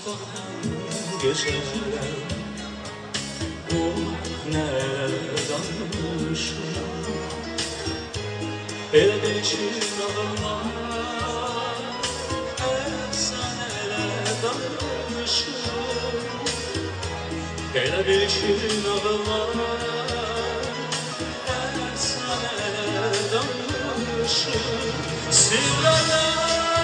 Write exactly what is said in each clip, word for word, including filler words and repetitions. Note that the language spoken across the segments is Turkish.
sokaktan geçerler, bu neler danışır. Elə bilişin ağırlar, efsaneler danışır. Elə bilişin ağırlar, efsaneler danışır. Sirlerle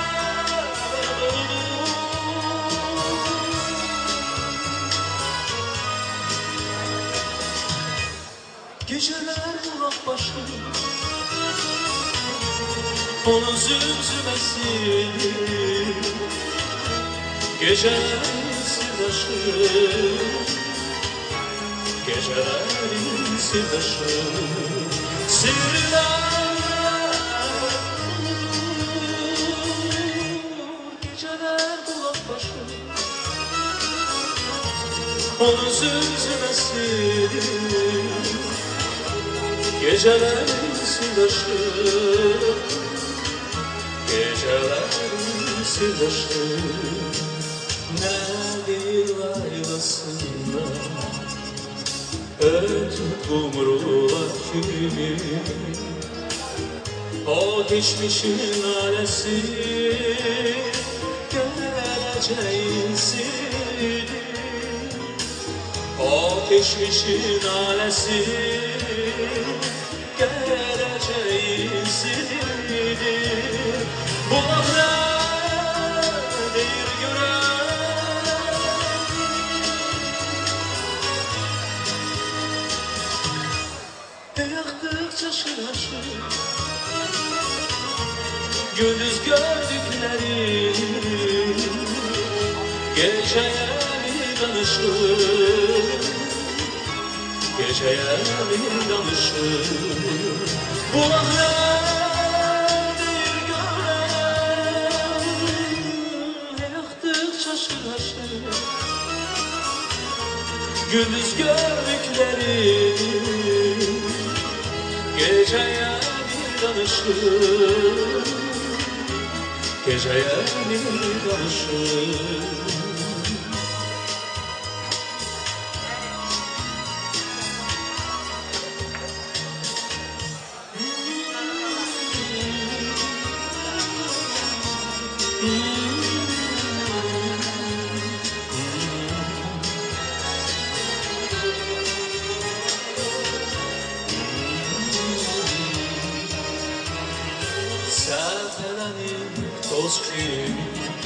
geceler burak başı, onun zümzümesi. Gecelerin sırdaşı, gecelerin sırdaşı. Sirler geceler burak başı, onun zümzümesi. Gecelerin sırdaşı, gecelerin sırdaşı. Nedir laylasında ötüp kumrular kimi, o geçmişin alesi geleceğin sirdi. O geçmişin alesi geleceğin sirdi. Bu nedir gören, yaktıkça şıraşır gündüz gördükleri, geceye mi danışır, geceye mi danışır. Bu nedir gören, yaktıkça şıraşır gündüz gördükleri, geceye mi danışır, geceye mi danışır. Serpelenip toz gibi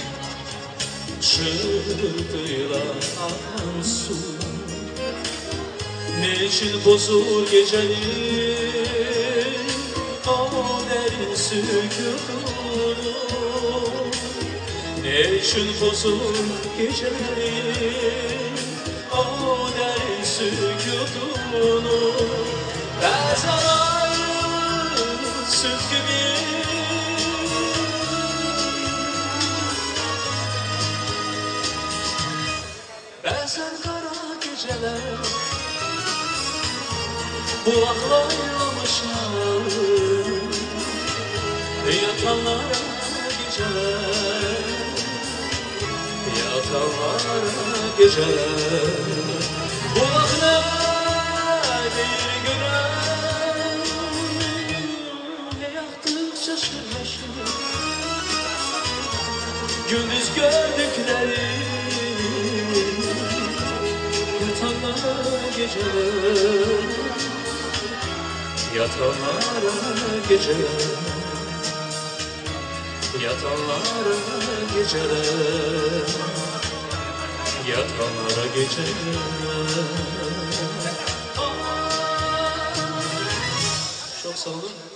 çığlıkıyla akan su, ne için bozur gecenin o derin sükûtunu, ne için bozur gecenin o derin sükûtunu. Bazen ayrı süt gibi bazen kara geceler bulaklarlamışlar, yatanlara geceler, yatanlara geceler. Bulak nedir gören, yaktıkça şırlaşır gündüz gördükleri, yatanlara geceler, yatanlara geceler, yatanlara geceler, yatanlara geceler. Çok sağ olun.